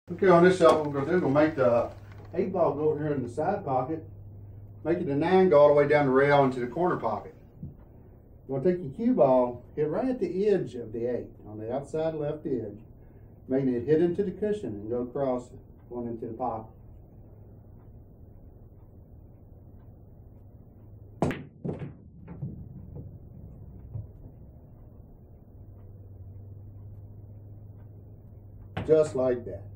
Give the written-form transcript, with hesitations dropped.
Okay, on this shelf, what we're going to do, we'll make the 8-ball go over here in the side pocket, make it a 9 go all the way down the rail into the corner pocket. You're going to take your cue ball, hit right at the edge of the 8, on the outside left edge, making it hit into the cushion and go across, going into the pocket. Just like that.